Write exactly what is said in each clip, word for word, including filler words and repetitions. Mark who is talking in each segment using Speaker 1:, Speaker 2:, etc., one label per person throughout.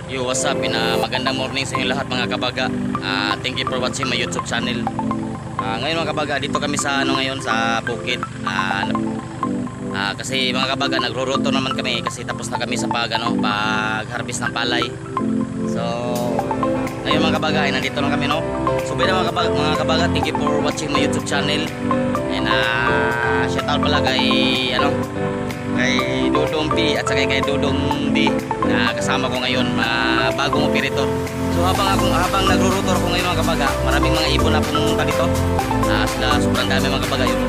Speaker 1: Yo, what's up? Ina, magandang morning sa inyo lahat mga kabaga. Uh, thank you for watching my YouTube channel. Uh, ngayon mga kabaga, dito kami sa ano ngayon sa bukid. Uh, uh, kasi mga kabaga, nagro-roto naman kami kasi tapos na kami sa pag ano, pag-harvest ng palay. So, ngayon mga kabaga, ay nandito na kami no. So, bida mga kabaga, mga kabaga, thank you for watching my YouTube channel. And uh, shout out pala kay ano, kay Dudong P at saka kay Dudong D na kasama ko ngayon, mga bagong operator. So habang ako habang nagro-rotor ko ngayon mga kabaga, maraming mga ibon na pumunta dito. Ah, sila sobrang dami mga kabaga yun.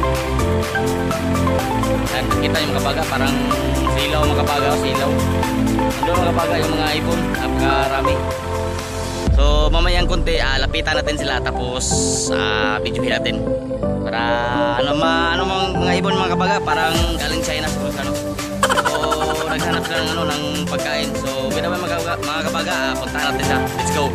Speaker 1: Dan kita yung mga kabaga, parang silaw mga kabaga, silaw. Doon mga kabaga yung mga ibon, napakarami. So mamayang konti, ah, lapitan natin sila tapos ah, videohin natin. Para ano ma ano mga ibon mga kabaga, parang galing China siguro ano. So naghanap sila ng ano ng pagkain. So bida ba mga kabaga, mga kabaga ah, puntahan natin siya. Let's go.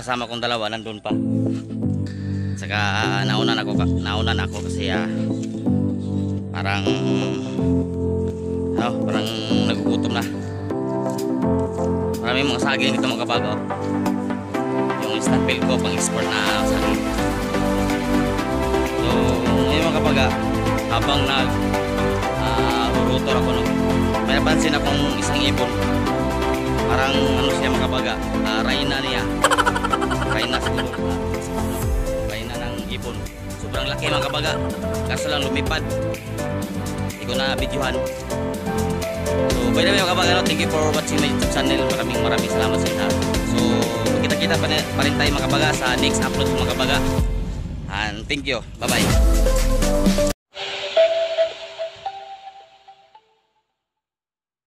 Speaker 1: kasama kong dalawa nandun pa. Saka uh, nauna na ako, nauna na ako kasi uh, parang ano, parang nagugutom na. Maraming mga saging dito mga kabago. Yung stapel ko pang export na saging. So ngayon mga kabaga, habang nag uh, urutor ako, no, may napansin akong isang ibon. Parang ano siya mga kabaga, uh, rayna niya. Rayna siguro. Uh, rayna ng ibon. Sobrang laki mga kabaga. Kaso lang lumipad. Hindi ko na videohan. So by the way mga kabaga, no, thank you for watching my YouTube channel. Maraming maraming salamat sa inyo. So kita-kita pa, pa rin tayo mga kabaga sa next upload mga kabaga. And thank you. Bye bye.